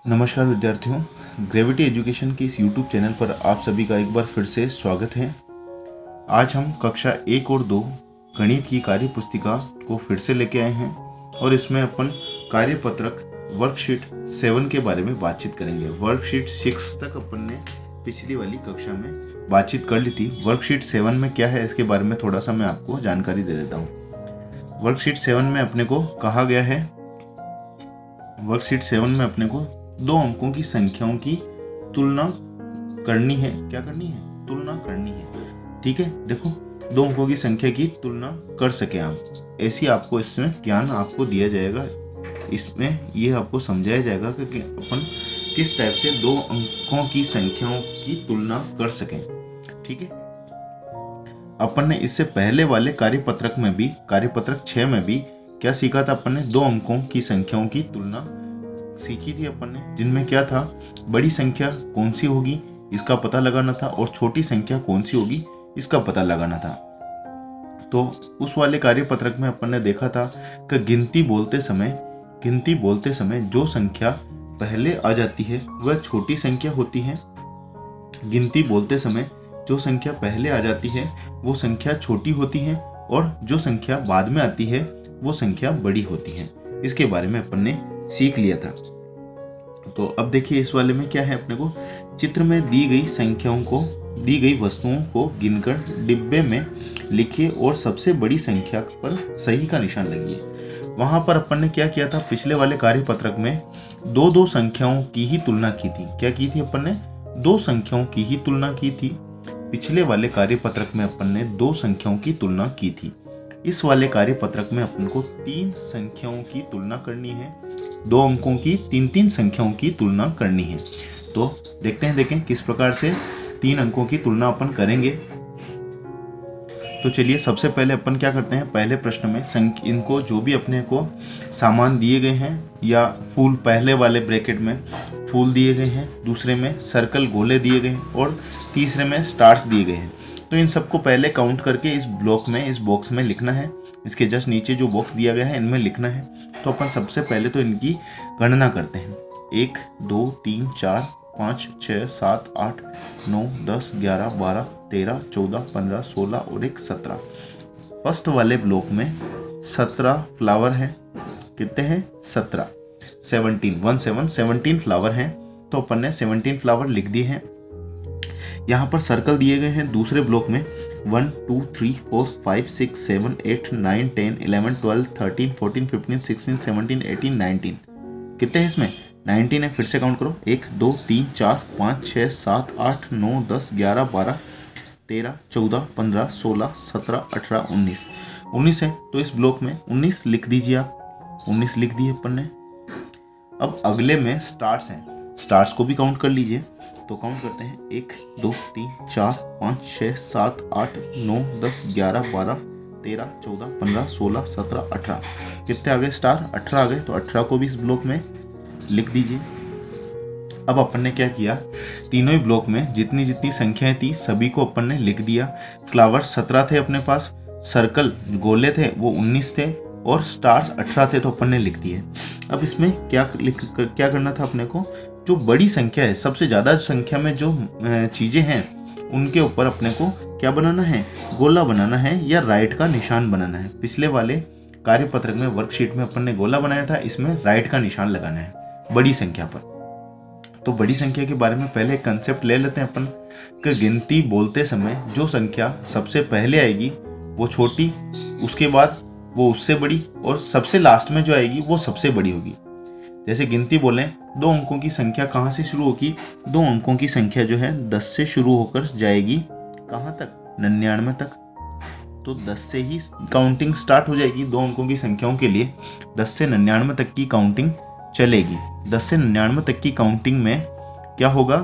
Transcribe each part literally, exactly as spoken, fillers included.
नमस्कार विद्यार्थियों, gravity education के इस यूट्यूब चैनल पर आप सभी का एक बार फिर से स्वागत है। आज हम कक्षा एक और दो गणित की कार्य पुस्तिका को फिर से लेके आए हैं और इसमें अपन कार्यपत्रक वर्कशीट सेवन के बारे में बातचीत करेंगे। वर्कशीट सिक्स तक अपन ने पिछली वाली कक्षा में बातचीत कर ली थी। वर्कशीट सेवन में क्या है इसके बारे में थोड़ा सा मैं आपको जानकारी दे देता हूँ। वर्कशीट सेवन में अपने को कहा गया है वर्कशीट सेवन में अपने को दो अंकों की संख्याओं की तुलना करनी है। क्या करनी है? तुलना करनी है। ठीक है, देखो दो अंकों की संख्या की तुलना कर सके आप, ऐसी आपको इसमें ज्ञान आपको दिया जाएगा। इसमें यह आपको समझाया जाएगा कि अपन किस टाइप से दो अंकों की संख्याओं की तुलना कर सकें। ठीक है, अपन ने इससे पहले वाले कार्यपत्रक में भी कार्यपत्रक छह में भी क्या सीखा था? अपन ने दो अंकों की संख्याओं की तुलना सीखी थी अपन ने, जिनमें क्या था, बड़ी संख्या कौन सी होगी इसका पता लगाना था और छोटी संख्या कौन सी होगी इसका पता लगाना था। तो उस वाले कार्यपत्रक में अपन ने देखा था कि गिनती बोलते समय गिनती बोलते समय जो संख्या पहले आ जाती है वह छोटी संख्या होती है। गिनती बोलते समय जो संख्या पहले आ जाती है वो संख्या छोटी होती है और जो संख्या बाद में आती है वो संख्या बड़ी होती है। इसके बारे में अपन ने सीख लिया था। तो अब देखिए इस वाले में क्या है, अपने को चित्र में दी गई संख्याओं को दी गई वस्तुओं को गिनकर डिब्बे में लिखिए और सबसे बड़ी संख्या पर सही का निशान लगाइए। वहां पर अपन ने क्या किया था? पिछले वाले कार्यपत्रक में दो दो संख्याओं की ही तुलना की थी। क्या की थी अपन ने? दो संख्याओं की ही तुलना की थी। पिछले वाले कार्यपत्रक में अपन ने दो संख्याओं की तुलना की थी। इस वाले कार्यपत्रक में अपन को तीन संख्याओं की तुलना करनी है। दो अंकों की तीन तीन संख्याओं की तुलना करनी है। तो देखते हैं देखें किस प्रकार से तीन अंकों की तुलना अपन करेंगे। तो चलिए सबसे पहले अपन क्या करते हैं, पहले प्रश्न में संख्या इनको जो भी अपने को सामान दिए गए हैं या फूल, पहले वाले ब्रैकेट में फूल दिए गए हैं, दूसरे में सर्कल गोले दिए गए हैं और तीसरे में स्टार्स दिए गए हैं। तो इन सबको पहले काउंट करके इस ब्लॉक में इस बॉक्स में लिखना है। इसके जस्ट नीचे जो बॉक्स दिया गया है इनमें लिखना है। तो अपन सबसे पहले तो इनकी गणना करते हैं। एक, दो, तीन, चार, पाँच, छः, सात, आठ, नौ, दस, ग्यारह, बारह, तेरह, चौदह, पंद्रह, सोलह और एक सत्रह। फर्स्ट वाले ब्लॉक में सत्रह फ्लावर हैं। कितने हैं? सत्रह। Seventeen one seven seventeen flower हैं। तो अपन ने सेवनटीन फ्लावर लिख दिए हैं। यहाँ पर सर्कल दिए गए हैं दूसरे ब्लॉक में one, two, three, four, five, six, seven, eight, nine, ten, eleven, twelve, thirteen, fourteen, fifteen, sixteen, seventeen, eighteen, nineteen. कितने हैं इसमें? नाइनटीन है। फिर से काउंट करो। एक, दो, तीन, चार, पाँच, छः, सात, आठ, नौ, दस, ग्यारह, बारह, तेरह, चौदह, पंद्रह, सोलह, सत्रह, अठारह, उन्नीस। उन्नीस है। तो इस ब्लॉक में उन्नीस लिख दीजिए आप। उन्नीस लिख दिए अपन ने। अब अगले में स्टार्स हैं। स्टार्स को भी काउंट कर लीजिए। तो काउंट करते हैं। एक, दो, तीन, चार, पाँच, छः, सात, आठ, नौ, दस, ग्यारह, बारह, तेरह, चौदह, पंद्रह, सोलह, सत्रह, अठारह। कितने आ गए? स्टार अठारह आ गए। तो अठारह को भी इस ब्लॉक में लिख दीजिए। अब अपन ने क्या किया, तीनों ही ब्लॉक में जितनी जितनी संख्याएं थी सभी को अपन ने लिख दिया। फ्लावर सत्रह थे अपने पास, सर्कल गोले थे वो उन्नीस थे और स्टार्स अठारह थे तो अपन ने लिख दिए। अब इसमें क्या लिख क्या करना था अपने को, जो बड़ी संख्या है, सबसे ज़्यादा संख्या में जो चीज़ें हैं उनके ऊपर अपने को क्या बनाना है? गोला बनाना है या राइट का निशान बनाना है। पिछले वाले कार्यपत्रक में वर्कशीट में अपन ने गोला बनाया था, इसमें राइट का निशान लगाना है बड़ी संख्या पर। तो बड़ी संख्या के बारे में पहले एक कंसेप्ट ले लेते हैं अपन कि गिनती बोलते समय जो संख्या सबसे पहले आएगी वो छोटी, उसके बाद वो उससे बड़ी और सबसे लास्ट में जो आएगी वो सबसे बड़ी होगी। जैसे गिनती बोलें, दो अंकों की संख्या कहाँ से शुरू होगी? दो अंकों की संख्या जो है दस से शुरू होकर जाएगी कहाँ तक? निन्यानवे तक। तो दस से ही काउंटिंग स्टार्ट हो जाएगी दो अंकों की संख्याओं के लिए। दस से निन्यानवे तक की काउंटिंग चलेगी। दस से निन्यानवे तक की काउंटिंग में क्या होगा,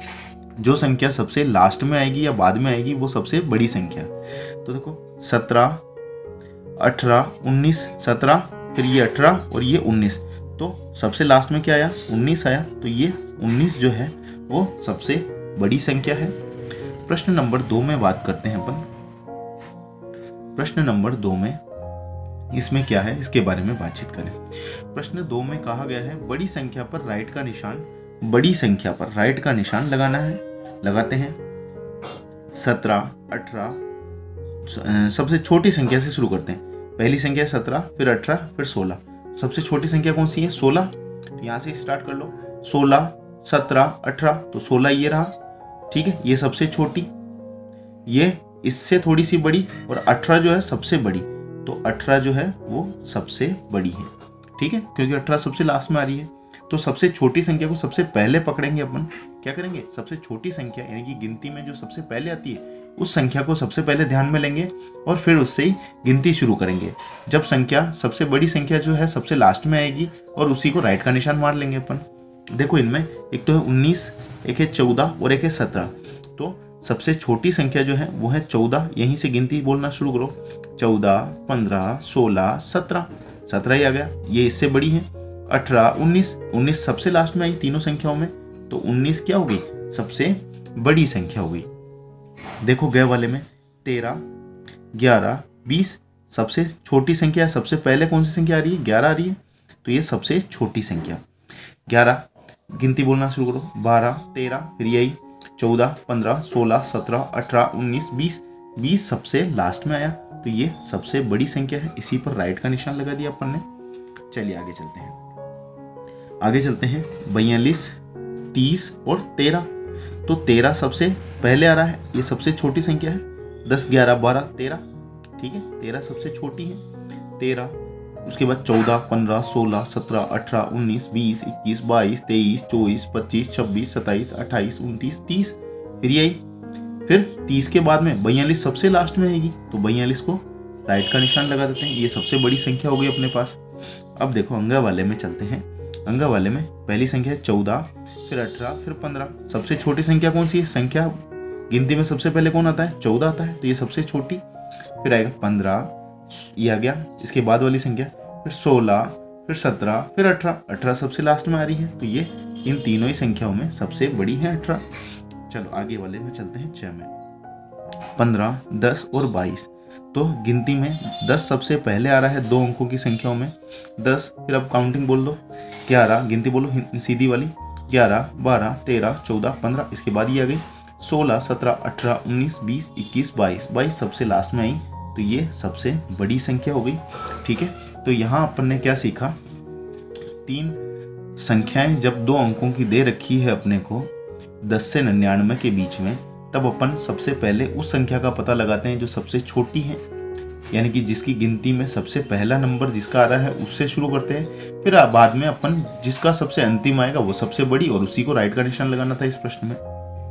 जो संख्या सबसे लास्ट में आएगी या बाद में आएगी वो सबसे बड़ी संख्या। तो देखो सत्रह, अठारह, उन्नीस, सत्रह, फिर ये अठारह और ये उन्नीस। तो सबसे लास्ट में क्या आया? उन्नीस आया। तो ये उन्नीस जो है वो सबसे बड़ी संख्या है। प्रश्न नंबर दो में बात करते हैं अपन। प्रश्न नंबर दो में इसमें क्या है इसके बारे में बातचीत करें। प्रश्न दो में कहा गया है बड़ी संख्या पर राइट का निशान, बड़ी संख्या पर राइट का निशान लगाना है। लगाते हैं। सत्रह, अठारह, सबसे छोटी संख्या से शुरू करते हैं। पहली संख्या सत्रह, फिर अठारह, फिर सोलह। सबसे छोटी संख्या कौन सी है? सोलह। तो यहाँ से स्टार्ट कर लो। सोलह, सत्रह, अठारह, तो सोलह ये रहा। ठीक है, ये सबसे छोटी, ये इससे थोड़ी सी बड़ी, और अठारह जो है सबसे बड़ी। तो अठारह जो है वो सबसे बड़ी है। ठीक है, क्योंकि अठारह सबसे लास्ट में आ रही है। तो सबसे छोटी संख्या को सबसे पहले पकड़ेंगे अपन। क्या करेंगे? सबसे छोटी संख्या यानी कि गिनती में जो सबसे पहले आती है उस संख्या को सबसे पहले ध्यान में लेंगे और फिर उससे ही गिनती शुरू करेंगे। जब संख्या सबसे बड़ी संख्या जो है सबसे लास्ट में आएगी और उसी को राइट का निशान मार लेंगे अपन। देखो इनमें एक तो है उन्नीस, एक है चौदह और एक है सत्रह। तो सबसे छोटी संख्या जो है वो है चौदह। यहीं से गिनती बोलना शुरू करो। चौदह, पंद्रह, सोलह, सत्रह। सत्रह ही आ गया, ये इससे बड़ी है। अठारह, उन्नीस, उन्नीस सबसे लास्ट में आई तीनों संख्याओं में। तो उन्नीस क्या हो गई? सबसे बड़ी संख्या हो गई। देखो गए वाले में तेरह, ग्यारह, बीस सबसे छोटी संख्या है। सबसे पहले कौन सी संख्या आ रही है? ग्यारह आ रही है। तो ये सबसे छोटी संख्या। ग्यारह गिनती बोलना शुरू करो। बारह, तेरह, फिर यही चौदह, पंद्रह, सोलह, सत्रह, अठारह, उन्नीस, बीस। बीस सबसे लास्ट में आया, तो ये सबसे बड़ी संख्या है। इसी पर राइट का निशान लगा दिया अपन ने। चलिए आगे चलते हैं। आगे चलते हैं। बयालीस, तीस और तेरह। तो तेरह सबसे पहले आ रहा है, ये सबसे छोटी संख्या है। दस, ग्यारह, बारह, तेरह। ठीक है, तेरह सबसे छोटी है। तेरह, उसके बाद चौदह, पंद्रह, सोलह, सत्रह, अठारह, उन्नीस, बीस, इक्कीस, बाईस, तेईस, चौबीस, पच्चीस, छब्बीस, सत्ताईस, अट्ठाईस, उनतीस, तीस। फिर यही फिर तीस के बाद में बयालीस सबसे लास्ट में आएगी। तो बयालीस को राइट का निशान लगा देते हैं। ये सबसे बड़ी संख्या हो गई अपने पास। अब देखो अंगा वाले में चलते हैं। अंगा वाले में पहली संख्या है चौदह, फिर अठारह, फिर पंद्रह। सबसे छोटी संख्या कौन सी है? संख्या गिनती में सबसे पहले कौन आता है? चौदह आता है। तो ये सबसे छोटी। फिर आएगा पंद्रह, ये आ गया। इसके बाद वाली संख्या फिर सोलह, फिर सत्रह, फिर अठारह। अठारह सबसे लास्ट में आ रही है। तो ये इन तीनों ही संख्याओं में सबसे बड़ी है अठारह। चलो आगे वाले में चलते हैं। छः में पंद्रह, दस और बाईस। तो गिनती में दस सबसे पहले आ रहा है दो अंकों की संख्याओं में। दस, फिर अब काउंटिंग बोल दो। ग्यारह, गिनती बोलो सीधी वाली। ग्यारह, बारह, तेरह, चौदह, पंद्रह। इसके बाद ये आ गई सोलह, सत्रह, अठारह, उन्नीस, बीस, इक्कीस, बाईस। बाईस सबसे लास्ट में आई। तो ये सबसे बड़ी संख्या हो गई। ठीक है, तो यहाँ अपन ने क्या सीखा? तीन संख्याएं जब दो अंकों की दे रखी है अपने को दस से निन्यानवे के बीच में, तब अपन सबसे पहले उस संख्या का पता लगाते हैं जो सबसे छोटी है, यानी कि जिसकी गिनती में सबसे पहला नंबर जिसका आ रहा है उससे शुरू करते हैं। फिर बाद में अपन जिसका सबसे अंतिम आएगा वो सबसे बड़ी, और उसी को राइट का निशान लगाना था इस प्रश्न में।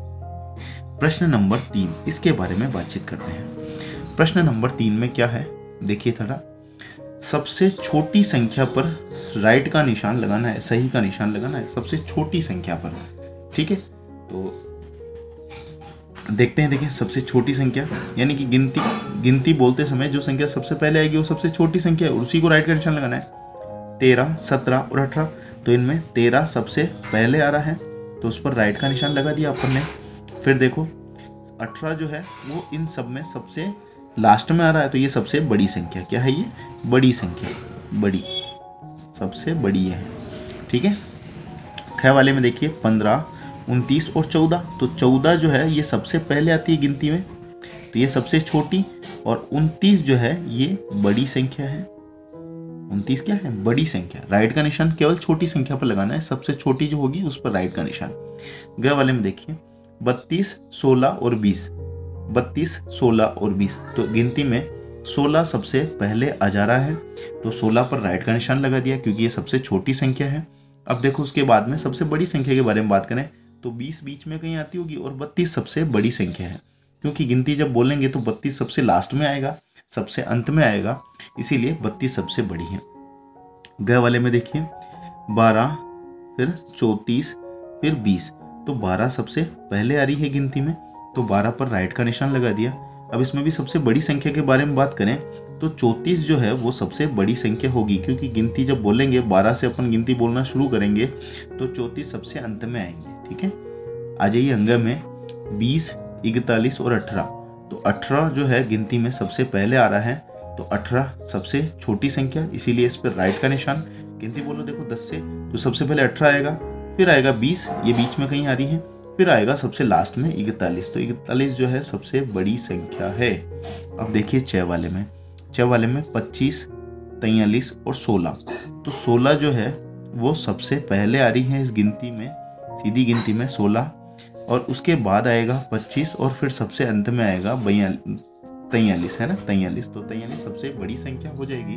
प्रश्न नंबर तीन, इसके बारे में बातचीत करते हैं। प्रश्न नंबर तीन में क्या है देखिए थोड़ा। सबसे छोटी संख्या पर राइट का निशान लगाना है, सही का निशान लगाना है सबसे छोटी संख्या पर। ठीक है, तो देखते हैं। देखिए सबसे छोटी संख्या यानी कि गिनती गिनती बोलते समय जो संख्या सबसे पहले आएगी वो सबसे छोटी संख्या है और उसी को राइट का निशान लगाना है। तेरह, सत्रह और अठारह। तो इनमें तेरह सबसे पहले आ रहा है तो उस पर राइट का निशान लगा दिया अपन ने। फिर देखो अठारह जो है वो इन सब में सबसे लास्ट में आ रहा है, तो ये सबसे बड़ी संख्या क्या है? ये बड़ी संख्या, बड़ी सबसे बड़ी है। ठीक है, ख वाले में देखिए पंद्रह, उनतीस और चौदह। तो चौदह जो है ये सबसे पहले आती है गिनती में, तो ये सबसे छोटी, और उनतीस जो है ये बड़ी संख्या है। उनतीस क्या है? बड़ी संख्या। राइट का निशान केवल छोटी संख्या पर लगाना है, सबसे छोटी जो होगी उस पर राइट का निशान। ग वाले में देखिए बत्तीस, सोलह और बीस। बत्तीस, सोलह और बीस। तो गिनती में सोलह सबसे पहले आ जा रहा है, तो सोलह पर राइट का निशान लगा दिया क्योंकि ये सबसे छोटी संख्या है। अब देखो उसके बाद में सबसे बड़ी संख्या के बारे में बात करें तो बीस बीच में कहीं आती होगी और बत्तीस सबसे बड़ी संख्या है, क्योंकि गिनती जब बोलेंगे तो बत्तीस सबसे लास्ट में आएगा, सबसे अंत में आएगा, इसीलिए बत्तीस सबसे बड़ी है। ग वाले में देखिए बारह, फिर चौंतीस, फिर बीस। तो बारह सबसे पहले आ रही है गिनती में, तो बारह पर राइट का निशान लगा दिया। अब इसमें भी सबसे बड़ी संख्या के बारे में बात करें तो चौंतीस जो है वो सबसे बड़ी संख्या होगी, क्योंकि गिनती जब बोलेंगे बारह से अपन गिनती बोलना शुरू करेंगे तो चौंतीस सबसे अंत में आएंगे। ठीक है, आ जाइए अंग में बीस, इकतालीस और अठारह। तो अठारह जो है गिनती में सबसे पहले आ रहा है, तो अठारह सबसे छोटी संख्या, इसीलिए इस पर राइट का निशान। गिनती बोलो देखो दस से, तो सबसे पहले अठारह आएगा, फिर आएगा बीस, ये बीच में कहीं आ रही है, फिर आएगा सबसे लास्ट में इकतालीस। तो इकतालीस जो है सबसे बड़ी संख्या है। अब देखिए छः वाले में, छः वाले में पच्चीस, तैंतालीस और सोलह। तो सोलह जो है वो सबसे पहले आ रही है इस गिनती में, सीधी गिनती में सोलह, और उसके बाद आएगा पच्चीस, और फिर सबसे अंत में आएगा बयालीस, तैंतालीस है ना, तैंतालीस। तो तैंतालीस सबसे बड़ी संख्या हो जाएगी।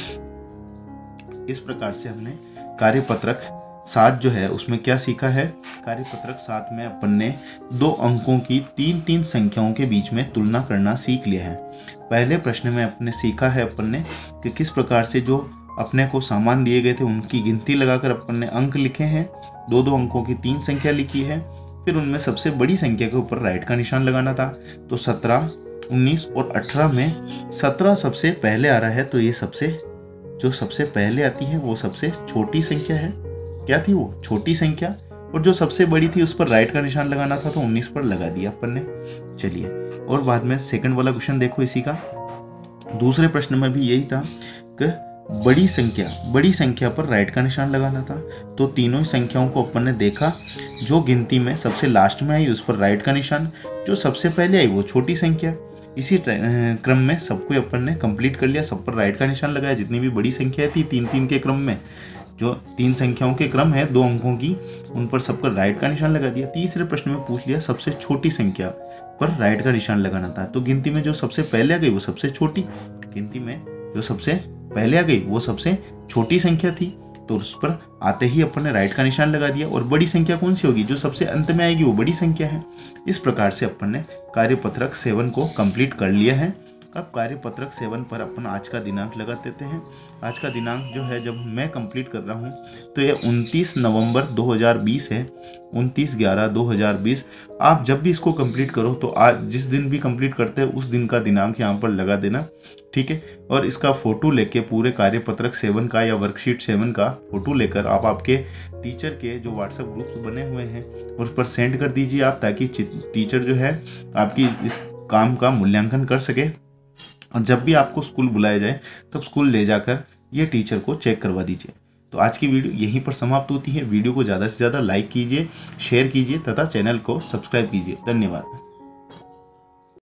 इस प्रकार से हमने कार्यपत्रक सात जो है उसमें क्या सीखा है। कार्यपत्रक सात में अपन ने दो अंकों की तीन तीन संख्याओं के बीच में तुलना करना सीख लिया है। पहले प्रश्न में अपने सीखा है अपन ने कि किस प्रकार से जो अपने को सामान दिए गए थे उनकी गिनती लगाकर अपन ने अंक लिखे हैं। दो दो अंकों की तीन संख्या लिखी है, फिर उनमें सबसे बड़ी संख्या के ऊपर राइट का निशान लगाना था। तो सत्रह, उन्नीस और अठारह में सत्रह सबसे पहले आ रहा है, तो ये सबसे जो सबसे पहले आती है वो सबसे छोटी संख्या है। क्या थी वो? छोटी संख्या। और जो सबसे बड़ी थी उस पर राइट का निशान लगाना था, तो उन्नीस पर लगा दिया अपन ने। चलिए, और बाद में सेकंड वाला क्वेश्चन देखो इसी का। दूसरे प्रश्न में भी यही था कि बड़ी संख्या बड़ी संख्या पर राइट का निशान लगाना था। तो तीनों ही संख्याओं को अपन ने देखा, जो गिनती में सबसे लास्ट में आई उस पर राइट का निशान, जो सबसे पहले आई वो छोटी संख्या। इसी क्रम में सबको अपन ने कंप्लीट कर लिया, सब पर राइट का निशान लगाया। जितनी भी बड़ी संख्या थी तीन तीन के क्रम में, जो तीन संख्याओं के क्रम है दो अंकों की, उन पर सब पर राइट का निशान लगा दिया। तीसरे प्रश्न में पूछ लिया सबसे छोटी संख्या पर राइट का निशान लगाना था। तो गिनती में जो सबसे पहले आ गई वो सबसे छोटी, गिनती में जो सबसे पहले आ गई वो सबसे छोटी संख्या थी, तो उस पर आते ही अपन ने राइट का निशान लगा दिया। और बड़ी संख्या कौन सी होगी? जो सबसे अंत में आएगी वो बड़ी संख्या है। इस प्रकार से अपन ने कार्यपत्रक सेवन को कंप्लीट कर लिया है। अब कार्यपत्रक सेवन पर अपन आज का दिनांक लगा देते हैं। आज का दिनांक जो है जब मैं कंप्लीट कर रहा हूँ तो ये उनतीस नवंबर दो हज़ार बीस है, उनतीस ग्यारह दो हज़ार बीस। आप जब भी इसको कंप्लीट करो तो आज जिस दिन भी कंप्लीट करते हैं उस दिन का दिनांक यहाँ पर लगा देना, ठीक है। और इसका फोटो लेके पूरे कार्यपत्रक सेवन का या वर्कशीट सेवन का फोटो लेकर आप आपके टीचर के जो व्हाट्सएप ग्रुप्स बने हुए हैं उस पर सेंड कर दीजिए आप, ताकि टीचर जो है आपकी इस काम का मूल्यांकन कर सके। और जब भी आपको स्कूल बुलाया जाए तब स्कूल ले जाकर ये टीचर को चेक करवा दीजिए। तो आज की वीडियो यहीं पर समाप्त होती है। वीडियो को ज़्यादा से ज़्यादा लाइक कीजिए, शेयर कीजिए तथा चैनल को सब्सक्राइब कीजिए। धन्यवाद।